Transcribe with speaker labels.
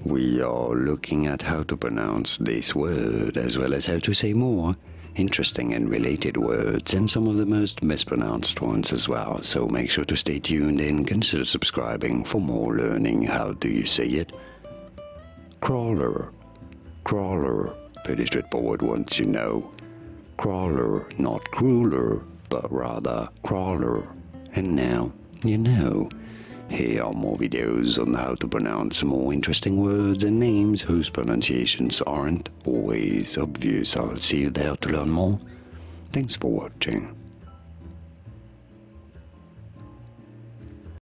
Speaker 1: We are looking at how to pronounce this word as well as how to say more interesting and related words and some of the most mispronounced ones as well. So make sure to stay tuned and consider subscribing for more learning. How do you say it? Crawler. Crawler. Pretty straightforward once you know. Crawler, not cruller, but rather crawler. And now you know. Here are more videos on how to pronounce more interesting words and names whose pronunciations aren't always obvious. I'll see you there to learn more. Thanks for watching.